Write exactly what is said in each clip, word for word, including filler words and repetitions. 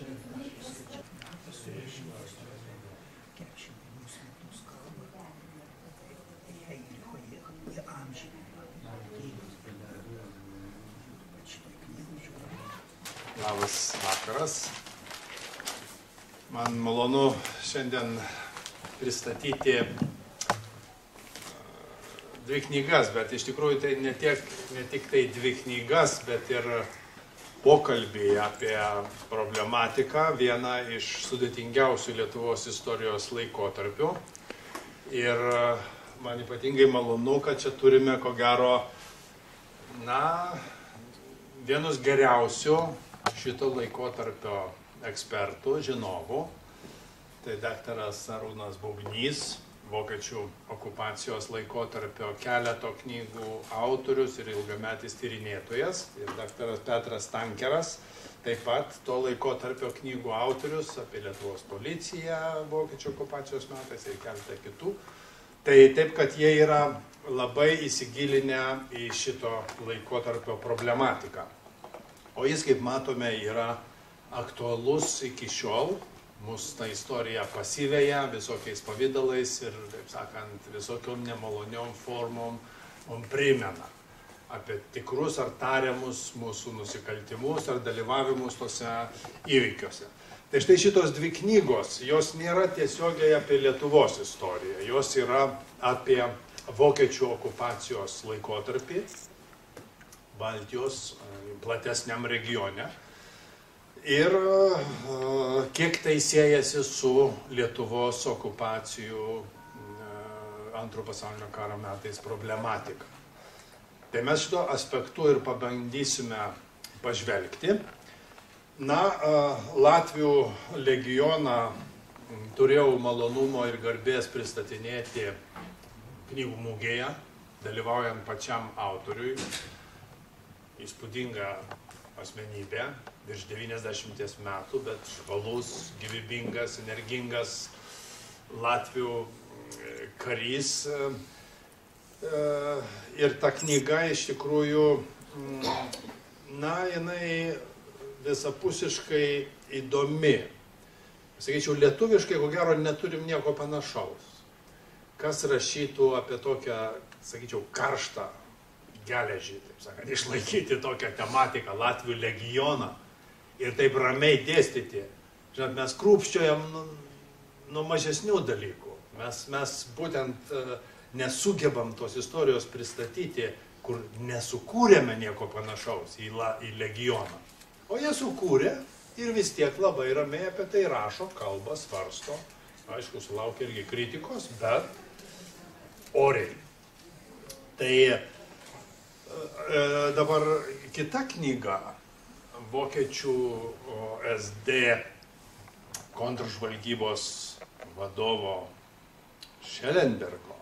Labas vakaras. Man malonu šiandien pristatyti dvi knygas, bet iš tikrųjų tai ne, tiek, ne tik tai dvi knygas, bet ir pokalbį apie problematiką, vieną iš sudėtingiausių Lietuvos istorijos laikotarpių. Ir man ypatingai malonu, kad čia turime, ko gero, na, vienus geriausių šito laikotarpio ekspertų, žinovų. Tai daktaras Arūnas Bubnys, vokiečių okupacijos laikotarpio keleto knygų autorius ir ilgametis tyrinėtojas. Ir daktaras Petras Stankeras, taip pat to laikotarpio knygų autorius apie Lietuvos policiją vokiečių okupacijos metais ir keletą kitų. Tai taip, kad jie yra labai įsigilinę į šito laikotarpio problematiką. O jis, kaip matome, yra aktualus iki šiol. Mūsų ta istorija pasiveja visokiais pavydalais ir, taip sakant, visokiom nemaloniom formom mums primena apie tikrus ar tariamus mūsų nusikaltimus ar dalyvavimus tose įvykiuose. Tai štai šitos dvi knygos, jos nėra tiesiogiai apie Lietuvos istoriją, jos yra apie vokiečių okupacijos laikotarpį Baltijos platesniam regione. Ir kiek tai siejasi su Lietuvos okupacijų Antro pasaulinio karo metais problematika. Tai mes šito aspektu ir pabandysime pažvelgti. Na, Latvių legioną turėjau malonumo ir garbės pristatinėti knygų mugėje, dalyvaujant pačiam autoriui. Įspūdinga asmenybė, virš devyniasdešimties metų, bet žvalus, gyvybingas, energingas Latvių karys. Ir ta knyga iš tikrųjų, na, jinai visapusiškai įdomi. Sakyčiau, lietuviškai, ko gero, neturim nieko panašaus. Kas rašytų apie tokią, sakyčiau, karštą geležį, taip sakant, išlaikyti tokią tematiką, Latvių legioną ir taip ramiai dėstyti. Žinot, mes krūpščiojam nuo nu mažesnių dalykų. Mes, mes būtent uh, nesugebam tos istorijos pristatyti, kur nesukūrėme nieko panašaus į, la, į legioną. O jie sukūrė ir vis tiek labai ramiai apie tai rašo, kalba, svarsto. Aišku, sulaukia irgi kritikos, bet oriai. Tai dabar kita knyga, vokiečių es de kontržvalgybos vadovo Schellenbergo,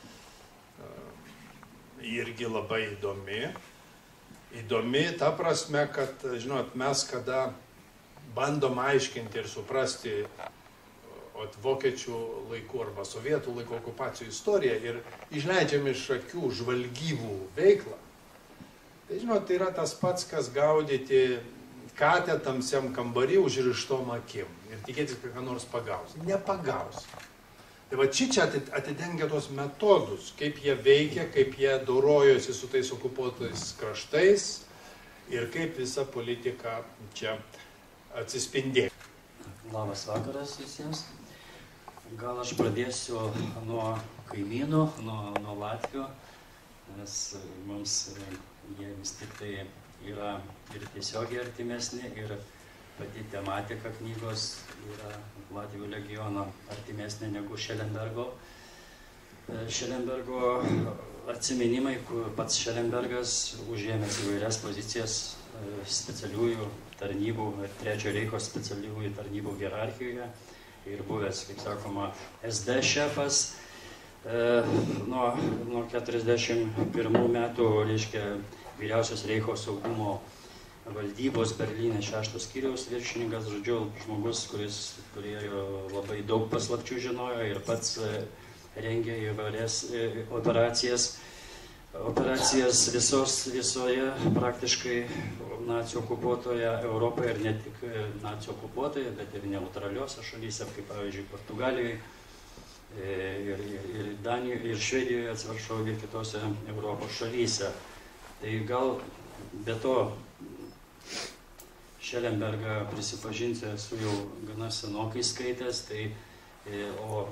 irgi labai įdomi. Įdomi ta prasme, kad, žinot, mes kada bandom aiškinti ir suprasti ot, vokiečių laikų arba sovietų laikų okupacijų istoriją ir išleidžiam iš akių žvalgybų veiklą, tai, žinot, tai yra tas pats, kas gaudyti katę tamsiam kambarį užrištom akim ir tikėtis, kad ką nors pagaus. Nepagaus. Tai va čia atidengia tos metodus, kaip jie veikia, kaip jie dorojosi su tais okupuotais kraštais ir kaip visa politika čia atsispindėjo. Labas vakaras visiems. Gal aš pradėsiu nuo kaimynų, nuo, nuo Latvių, nes mums jie vis tik tai yra ir tiesiogiai artimesni, ir pati tematika knygos yra Latvių legiono artimesnė negu Schellenbergo. Schellenbergo atsiminimai, kur pats Schellenbergas užėmęs įvairias pozicijas specialiųjų tarnybų, Trečiojo Reicho specialiųjų tarnybų hierarchijoje ir buvęs, kaip sakoma, es de šefas. Nuo, nuo keturiasdešimt pirmų metų, reiškia, vyriausios Reicho saugumo valdybos Berlyne šešto skyriaus viršininkas, žodžiu, žmogus, kuris turėjo labai daug paslapčių žinojo ir pats rengė įvairias operacijas, operacijas visos, visoje praktiškai nacių okupuotoje Europoje ir ne tik nacių okupuotoje, bet ir neutraliuose šalyse, kaip pavyzdžiui Portugalijoje, ir, ir, ir Danijoje, ir Švedijoje, atsiprašau, ir kitose Europos šalyse. Tai gal be to Šelembergą prisipažinti esu jau gana senokai skaitęs, tai, o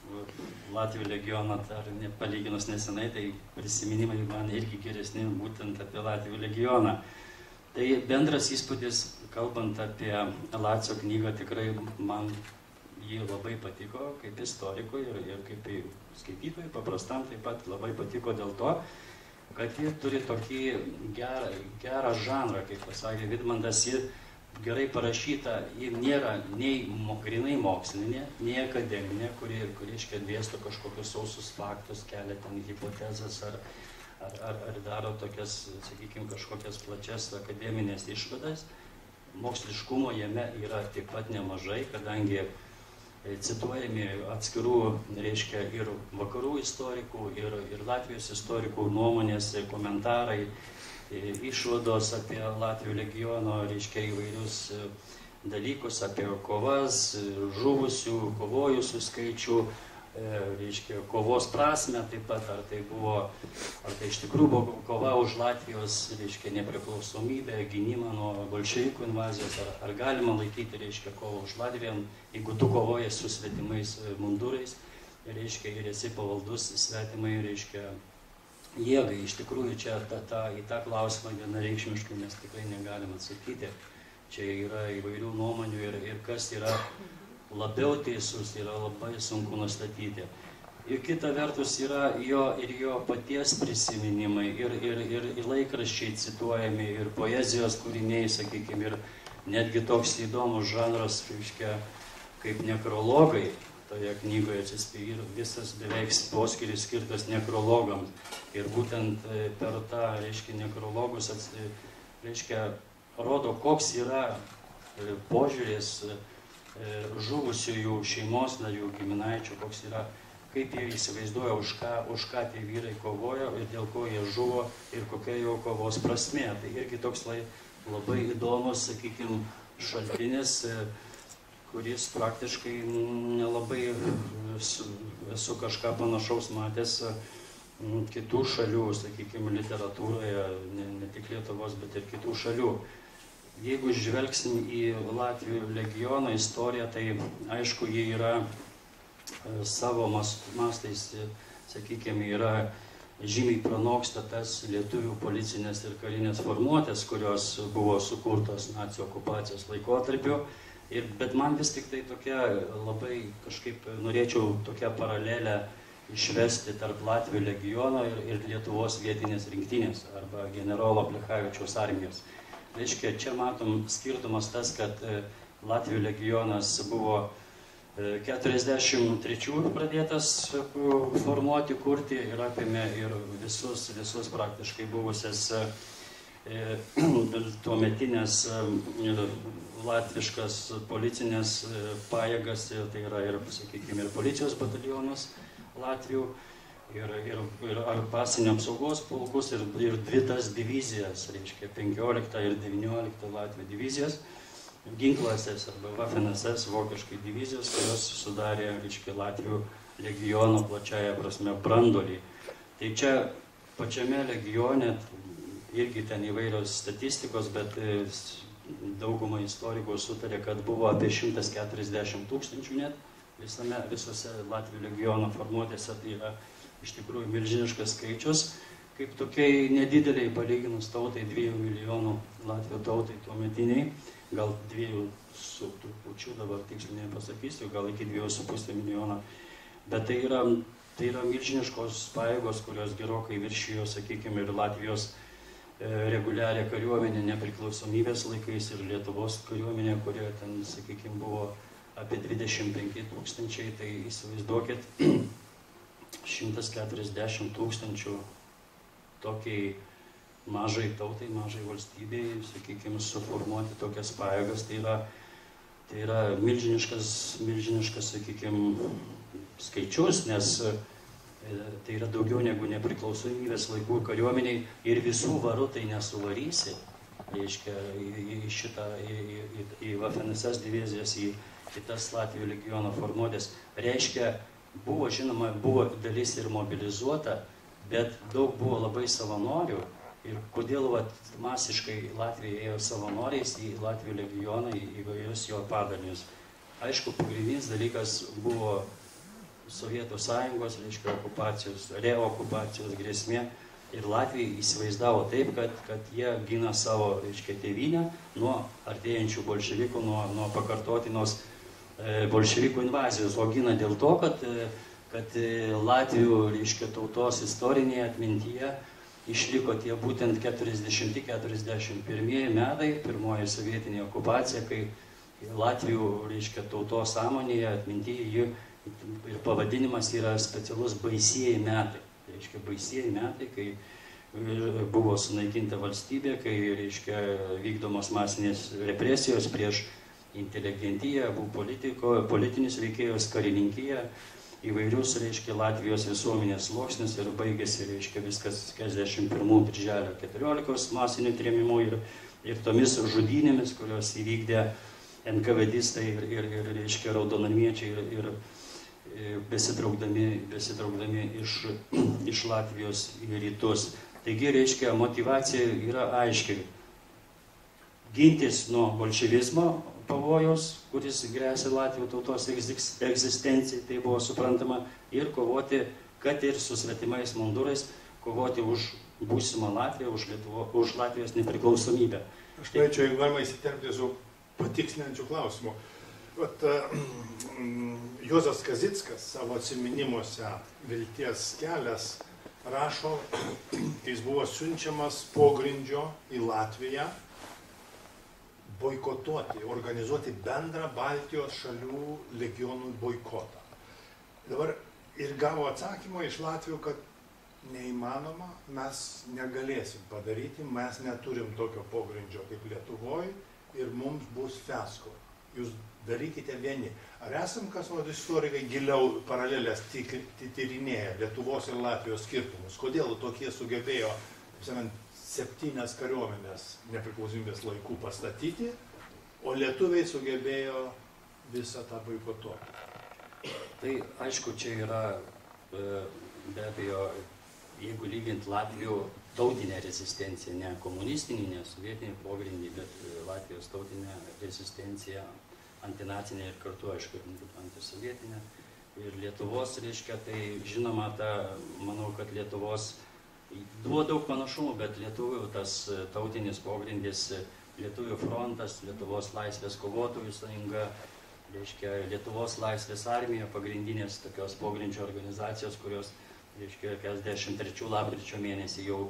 Latvių legioną dar palyginus nesenai, tai prisiminimai man irgi geresni būtent apie Latvių legioną. Tai bendras įspūdis, kalbant apie Lacio knygą, tikrai man jį labai patiko kaip istorikui ir, ir kaip skaitytojui, paprastam taip pat labai patiko dėl to, kad ji turi tokį gerą, gerą žanrą, kaip pasakė Vidmantas, ji gerai parašyta, ji nėra nei grinai mokslinė, nei akademinė, kuri, kuri iškia dėsto kažkokius sausus faktus, kelia ten hipotezas ar, ar, ar, ar daro tokias, sakykime, kažkokias plačias akademinės išvadas. Moksliškumo jame yra taip pat nemažai, kadangi cituojami atskirų, reiškia, ir vakarų istorikų, ir, ir Latvijos istorikų nuomonės, komentarai, išvados apie Latvių legiono, reiškia, įvairius dalykus, apie kovas, žuvusių, kovojusių skaičių, reiškia, kovos prasme taip pat, ar tai buvo, ar tai iš tikrųjų buvo kova už Latvijos, reiškia, nepriklausomybę, gynimą nuo bolševikų invazijos, ar, ar galima laikyti, reiškia, kovą už Latviją, jeigu tu kovoji su svetimais mundurais, reiškia, ir esi pavaldus svetimai, reiškia, jėgai. Iš tikrųjų, čia ta, ta, į tą klausimą vienareikšmiškai mes tikrai negalim atsakyti. Čia yra įvairių nuomonių ir, ir kas yra labiau teisus, yra labai sunku nustatyti. Ir kita vertus yra jo ir jo paties prisiminimai, ir, ir, ir, ir laikraščiai cituojami, ir poezijos kūriniai, sakykime, ir netgi toks įdomus žanras, reiškia, kaip nekrologai. Toje knygoje atsispėjo ir visas beveik poskiris skirtas nekrologams. Ir būtent per tą, reiškia, nekrologus, reiškia, rodo, koks yra požiūris žuvusiųjų šeimos narių, giminaičių, koks yra, kaip jie įsivaizduoja, už ką, už ką tie vyrai kovojo ir dėl ko jie žuvo ir kokia jo kovos prasmė. Tai irgi toks labai įdomus, sakykime, šaltinis, kuris praktiškai nelabai esu kažką panašaus matęs kitų šalių, sakykime, literatūroje, ne, ne tik Lietuvos, bet ir kitų šalių. Jeigu žvelgsim į Latvių legiono istoriją, tai aišku, jie yra savo mastais, sakykime, yra žymiai pranoksta tas lietuvių policinės ir karinės formuotės, kurios buvo sukurtos nacių okupacijos laikotarpiu. Ir, bet man vis tik tai tokia labai kažkaip norėčiau tokią paralelę išvesti tarp Latvių legiono ir, ir Lietuvos vietinės rinktinės arba generolo Plechavičiaus armijos. Reiškia, čia matom skirtumas tas, kad Latvių legionas buvo keturiasdešimt trečiųjų pradėtas formuoti, kurti ir apėmė ir visus, visus praktiškai buvusias tuometinės latviškas policinės pajėgas, tai yra ir, sakykime, ir policijos batalionus Latvių, ir, ir, ir ar pasienio apsaugos pulkus, ir, ir dvi tas divizijas, reiškia, penkioliktą ir devynioliktą Latvių divizijas, ginklasės arba Waffen-es es, vokiškai divizijos, kurios sudarė, reiškia, Latvių legiono plačiaja prasme brandolį. Tai čia pačiame legione irgi ten įvairios statistikos, bet dauguma istorikų sutarė, kad buvo apie šimtas keturiasdešimt tūkstančių net visame, visose Latvių legiono formuotėse. Tai yra iš tikrųjų milžiniškas skaičius, kaip tokiai nedideliai palyginus tautai, dviejų milijonų Latvių tautai tuometiniai, gal dviejų su trupučiu, dabar tiksliai nepasakysiu, gal iki dviejų su pusė milijono. Bet tai yra, tai yra milžiniškos pajėgos, kurios gerokai viršijo, sakykime, ir Latvijos reguliarią kariuomenę nepriklausomybės laikais ir Lietuvos kariuomenė, kurie ten, sakykime, buvo apie dvidešimt penki tūkstančiai, tai įsivaizduokit, šimtas keturiasdešimt tūkstančių tokiai mažai tautai, mažai valstybei, sakykime, suformuoti tokias pajėgas, tai yra, tai yra milžiniškas, milžiniškas, sakykime, skaičius, nes tai yra daugiau negu nepriklausomybės laikų kariuomeniai ir visų varų tai nesuvarysi. reiškia, į, į šitą, į, į, į Waffen es es divizijas, į kitas Latvijos legiono formuotės. Reiškia, buvo, žinoma, buvo dalis ir mobilizuota, bet daug buvo labai savanorių. Ir kodėl vat, masiškai Latvija ėjo savanoriais į Latvijos legioną, į įvairius jo padalinius. Aišku, pagrindinis dalykas buvo Sovietų sąjungos, reiškia, okupacijos, reokupacijos grėsmė. Ir Latvija įsivaizdavo taip, kad, kad jie gina savo, reiškia, tėvynę nuo artėjančių bolševikų, nuo, nuo pakartotinos e, bolševikų invazijos. O gina dėl to, kad, e, kad Latvijų, reiškia, tautos istorinėje atmintyje išliko tie būtent keturiasdešimti keturiasdešimt pirmieji metai, pirmoji sovietinė okupacija, kai Latvijų, reiškia, tautos sąmonėje, atmintyje, jų ir pavadinimas yra specialus baisieji metai. Reiškia, baisieji metai, kai buvo sunaikinta valstybė, kai, reiškia, vykdomos masinės represijos prieš inteligentiją, buvo politiko, politinius veikėjus, karininkiją, įvairius, reiškia, Latvijos visuomenės sluoksnius ir baigėsi, reiškia, viskas keturiasdešimt pirmų birželio keturioliktos masinių trėmimų ir, ir tomis žudynėmis, kurios įvykdė en ka vė distai ir, ir, ir reiškia, raudonarmiečiai ir, ir, ir besitraukdami, besitraukdami iš, iš Latvijos į rytus. Taigi, reiškia, motyvacija yra aiškiai. Gintis nuo bolševizmo pavojaus, kuris grėsia Latvijos tautos egzistencijai, tai buvo suprantama, ir kovoti, kad ir su svetimais mundurais, kovoti už būsimą Latviją, už, Lietuvo, už Latvijos nepriklausomybę. Aš norėčiau, jeigu galima įsiterpti su patikslinančiu klausimu. Vat, uh, Juozas Kazickas savo atsiminimuose Vilties kelias rašo, kai jis buvo siunčiamas pogrindžio į Latviją, boikotuoti, organizuoti bendrą Baltijos šalių legionų boikotą. Dabar ir gavo atsakymą iš Latvijų, kad neįmanoma, mes negalėsim padaryti, mes neturim tokio pogrindžio kaip Lietuvoje ir mums bus fiasko. Jūs darykite vieni. Ar esam kas nors istorikai giliau paralelės tyrinėję Lietuvos ir Latvijos skirtumus? Kodėl tokie sugebėjo, sakant, septynias kariuomenės nepriklausomybės laikų pastatyti, o lietuviai sugebėjo visą tą boikotuoti? Tai aišku, čia yra be abejo, jeigu lygint Latvijų tautinę rezistenciją, ne komunistinį, ne sovietinį pogrindį, bet Latvijos tautinę rezistenciją, antinacinę ir kartu, aišku, antisovietinę. Ir Lietuvos, reiškia, tai žinoma, ta, manau, kad Lietuvos buvo daug panašumų, bet lietuvių tas tautinis pogrindis, Lietuvių frontas, Lietuvos laisvės kovotojų sąjunga, reiškia, Lietuvos laisvės armija, pagrindinės tokios pogrindžio organizacijos, kurios, reiškia, keturiasdešimt trečių lapkričio mėnesį jau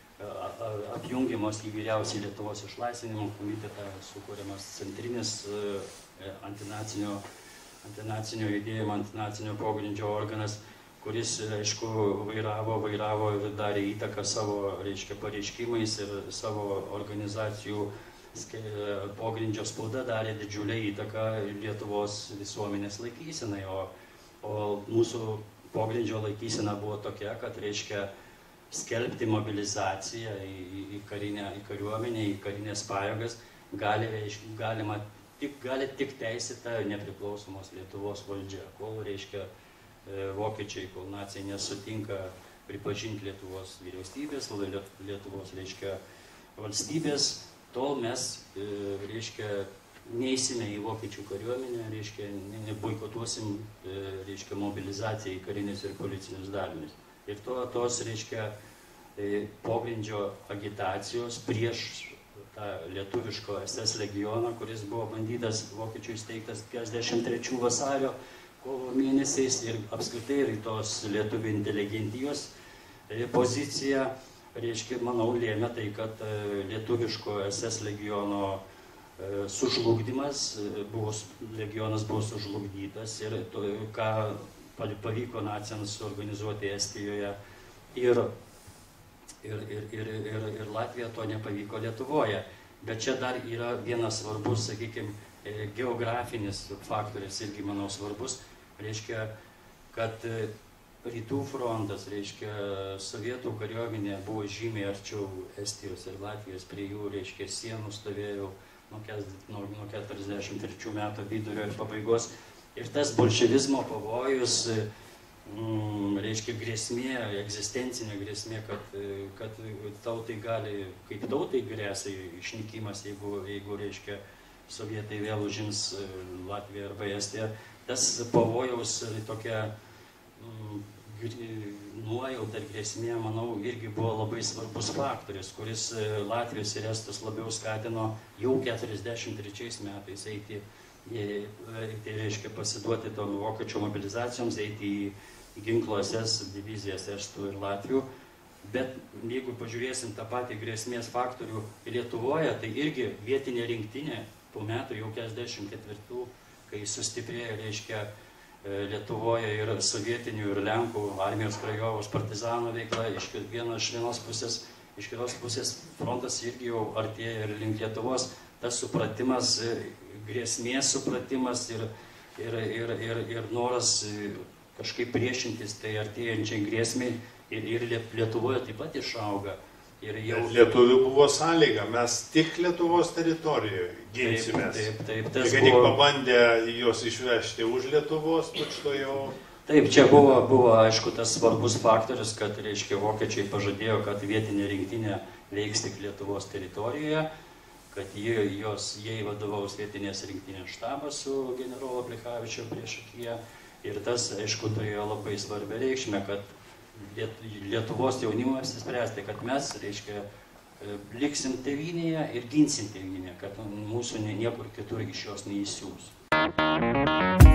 apjungiamos į vyriausiai Lietuvos išlaisvinimo komitetą, sukūriamas centrinis antinacinio, antinacinio judėjimo, antinacinio pogrindžio organas, kuris, aišku, vairavo, vairavo ir darė įtaką savo, reiškia, pareiškimais ir savo organizacijų pogrindžio spauda darė didžiulę įtaką Lietuvos visuomenės laikysenai, o, o mūsų pogrindžio laikysena buvo tokia, kad, reiškia, skelbti mobilizaciją į, į, karinę, į kariuomenę, į karinės pajėgas gali, reiškia, galima tik, gali tik teisėta nepriklausomos Lietuvos valdžia, kol, reiškia, vokiečiai, kol nacijai nesutinka pripažinti Lietuvos vyriausybės, Lietuvos, reiškia, valstybės, tol mes, reiškia, neįsime į vokiečių kariuomenę, reiškia, neboikotuosim, reiškia, mobilizaciją į karinius ir policinius dalinius. Ir to, tos, reiškia, pogrindžio agitacijos prieš tą lietuviško es es legioną, kuris buvo bandytas vokiečių įsteigtas keturiasdešimt trečių vasario kovo mėnesiais ir apskritai ir tos lietuvių inteligentijos pozicija, reiškia, manau, lėmė tai, kad lietuviško es es legiono sužlugdymas, buvo, legionas buvo sužlugdytas ir to, ką pavyko naciams suorganizuoti Estijoje ir, ir, ir, ir, ir, ir Latvija to nepavyko Lietuvoje. Bet čia dar yra vienas svarbus, sakykime, geografinis faktorius irgi, manau, svarbus. Reiškia, kad rytų frontas, reiškia, sovietų kariuomenė buvo žymiai arčiau Estijos ir Latvijos, prie jų, reiškia, sienų stovėjo nuo keturiasdešimt trečių metų vidurio ir pabaigos. Ir tas bolševizmo pavojus, mm, reiškia, grėsmė, egzistencinė grėsmė, kad, kad tautai gali, kaip tautai grėsia išnykimas, jeigu, jeigu, reiškia, sovietai vėl užims Latviją arba Estiją. Tas pavojaus tokia mm, nuojauta ir grėsmė, manau, irgi buvo labai svarbus faktorius, kuris Latvijos ir Estus labiau skatino jau keturiasdešimt trečiais metais eiti, tai reiškia pasiduoti tom vokiečių mobilizacijoms, eiti į ginkluoses divizijas Estų ir Latvių. Bet jeigu pažiūrėsim tą patį grėsmės faktorių Lietuvoje, tai irgi vietinė rinktinė po metų jau keturiasdešimt ketvirtų, kai sustiprėjo, reiškia, Lietuvoje ir sovietinių ir Lenkų armijos Krajovos partizanų veikla, iš vienos, vienos pusės, iš kitos pusės frontas irgi jau artėja ir link Lietuvos. Tas supratimas, grėsmės supratimas ir, ir, ir, ir, ir noras kažkaip priešintis tai artėjančiai grėsmiai ir, ir Lietuvoje taip pat išauga. Ir jau... Lietuvių buvo sąlyga, mes tik Lietuvos teritorijoje ginsimės. Taip, taip, taip. Kai tik pabandė juos išvežti už Lietuvos, tučto jau... Taip, čia buvo, buvo, aišku, tas svarbus faktorius, kad, reiškia, vokiečiai pažadėjo, kad vietinė rinktinė veiks tik Lietuvos teritorijoje, kad jie, jos, jie vadovaus vietinės rinktinės štabas su generolo Plechavičiu priešakyje. Ir tas, aišku, turėjo labai svarbią reikšmę, kad Lietuvos jaunimo apsispręsti, kad mes, reiškia, liksim tėvynėje ir ginsim tėvynėje, kad mūsų niekur kitur iš jos neįsiūs.